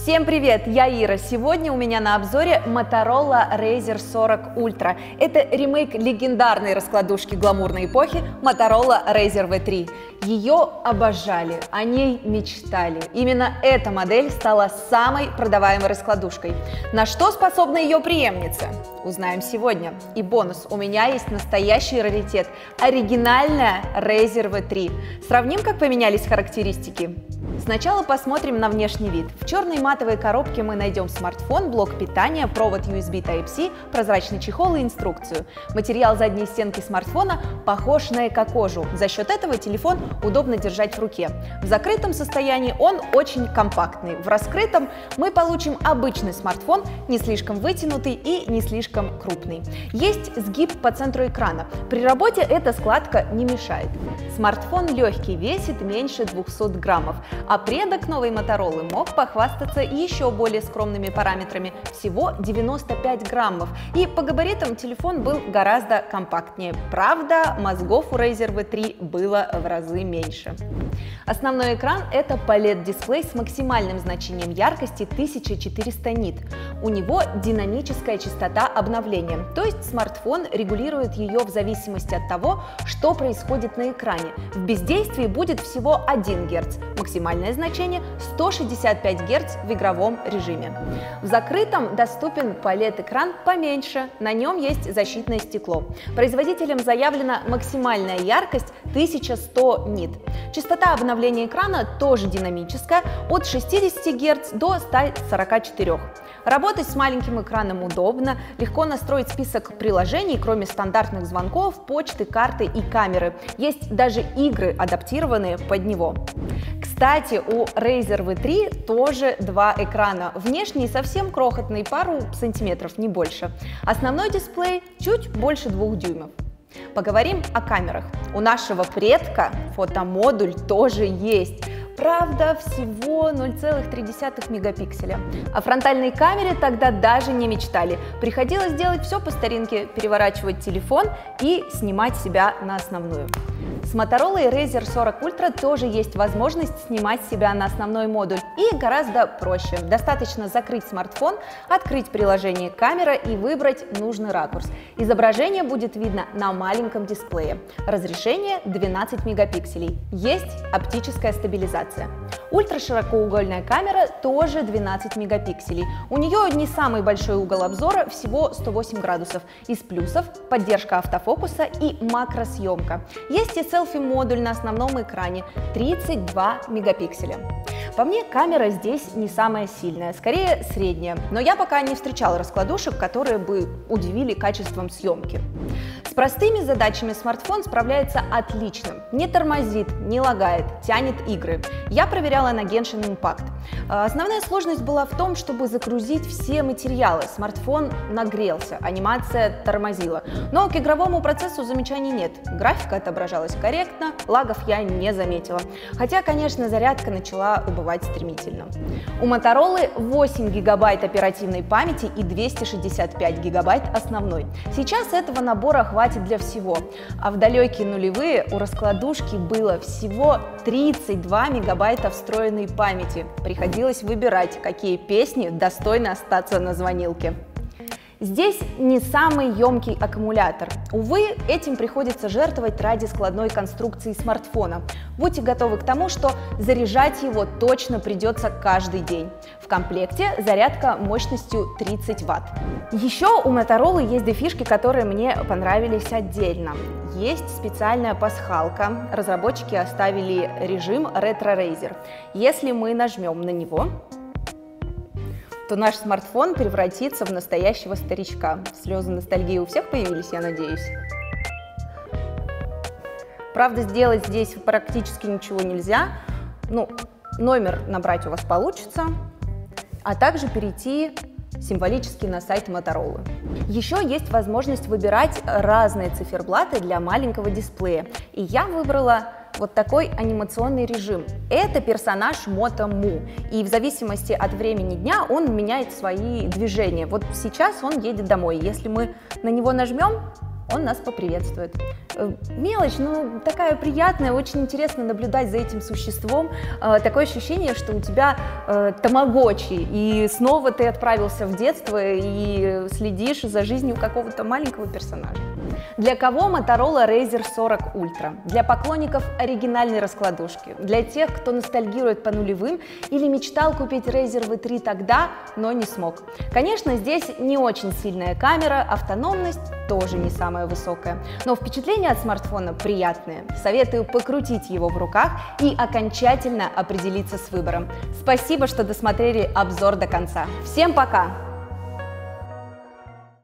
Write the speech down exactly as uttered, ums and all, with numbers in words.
Всем привет, я Ира. Сегодня у меня на обзоре Motorola Razr сорок Ultra. Это ремейк легендарной раскладушки гламурной эпохи Motorola Razr ви три. Ее обожали, о ней мечтали. Именно эта модель стала самой продаваемой раскладушкой. На что способна ее преемница? Узнаем сегодня. И бонус, у меня есть настоящий раритет – оригинальная Razr ви три. Сравним, как поменялись характеристики. Сначала посмотрим на внешний вид. В черной матовой коробке мы найдем смартфон, блок питания, провод ю эс би тайп си, прозрачный чехол и инструкцию. Материал задней стенки смартфона похож на эко-кожу. За счет этого телефон удобно держать в руке. В закрытом состоянии он очень компактный. В раскрытом мы получим обычный смартфон, не слишком вытянутый и не слишком крупный. Есть сгиб по центру экрана. При работе эта складка не мешает. Смартфон легкий, весит меньше двухсот граммов. А предок новой Motorola мог похвастаться еще более скромными параметрами, всего девяносто пять граммов. И по габаритам телефон был гораздо компактнее. Правда, мозгов у Razr ви три было в разы меньше. Основной экран – это палет-дисплей с максимальным значением яркости тысяча четыреста нит. У него динамическая частота обновления, то есть смартфон регулирует ее в зависимости от того, что происходит на экране. В бездействии будет всего один герц, максимальное значение сто шестьдесят пять герц в игровом режиме. В закрытом доступен палет-экран поменьше, на нем есть защитное стекло. Производителем заявлена максимальная яркость тысяча сто нит. Частота обновления экрана тоже динамическая, от шестидесяти герц до ста сорока четырёх. Работать с маленьким экраном удобно, легко настроить список приложений, кроме стандартных звонков, почты, карты и камеры. Есть даже игры, адаптированные под него. Кстати, у Razr ви три тоже два экрана. Внешний совсем крохотный, пару сантиметров, не больше. Основной дисплей чуть больше двух дюймов. Поговорим о камерах. У нашего предка фотомодуль тоже есть. Правда, всего ноль целых три десятых мегапикселя. О фронтальной камере тогда даже не мечтали. Приходилось делать все по старинке, переворачивать телефон и снимать себя на основную. С Motorola Razr сорок Ultra тоже есть возможность снимать себя на основной модуль, и гораздо проще. Достаточно закрыть смартфон, открыть приложение камера и выбрать нужный ракурс. Изображение будет видно на маленьком дисплее. Разрешение двенадцать мегапикселей. Есть оптическая стабилизация. Ультраширокоугольная камера тоже двенадцать мегапикселей. У нее не самый большой угол обзора, всего сто восемь градусов. Из плюсов – поддержка автофокуса и макросъемка. Есть и селфи-модуль на основном экране – тридцать два мегапикселя. По мне, камера здесь не самая сильная, скорее средняя, но я пока не встречала раскладушек, которые бы удивили качеством съемки. С простыми задачами смартфон справляется отлично, не тормозит, не лагает, тянет игры. Я проверяла на Genshin Impact. Основная сложность была в том, чтобы загрузить все материалы. Смартфон нагрелся, анимация тормозила. Но к игровому процессу замечаний нет. Графика отображалась корректно, лагов я не заметила. Хотя, конечно, зарядка начала убывать стремительно. У Motorola восемь гигабайт оперативной памяти и двести шестьдесят пять гигабайт основной. Сейчас этого набора хватит для всего. А в далекие нулевые у раскладушки было всего тридцать два мегабайта встроенной памяти. Приходилось выбирать, какие песни достойны остаться на звонилке. Здесь не самый емкий аккумулятор. Увы, этим приходится жертвовать ради складной конструкции смартфона. Будьте готовы к тому, что заряжать его точно придется каждый день. В комплекте зарядка мощностью тридцать ватт. Еще у Motorola есть две фишки, которые мне понравились отдельно. Есть специальная пасхалка. Разработчики оставили режим Retro Razr. Если мы нажмем на него, то наш смартфон превратится в настоящего старичка. Слезы ностальгии у всех появились, я надеюсь. Правда, сделать здесь практически ничего нельзя. Ну, номер набрать у вас получится, а также перейти символически на сайт Motorola. Еще есть возможность выбирать разные циферблаты для маленького дисплея. И я выбрала вот такой анимационный режим. Это персонаж Moto Mu, и в зависимости от времени дня он меняет свои движения. Вот сейчас он едет домой. Если мы на него нажмем, он нас поприветствует. Э, Мелочь, ну такая приятная, очень интересно наблюдать за этим существом. Э, Такое ощущение, что у тебя э, тамагочи, и снова ты отправился в детство и следишь за жизнью какого-то маленького персонажа. Для кого Motorola Razr сорок Ultra? Для поклонников оригинальной раскладушки, для тех, кто ностальгирует по нулевым или мечтал купить Razr ви три тогда, но не смог. Конечно, здесь не очень сильная камера, автономность тоже не самая высокая, но впечатления от смартфона приятные. Советую покрутить его в руках и окончательно определиться с выбором. Спасибо, что досмотрели обзор до конца. Всем пока!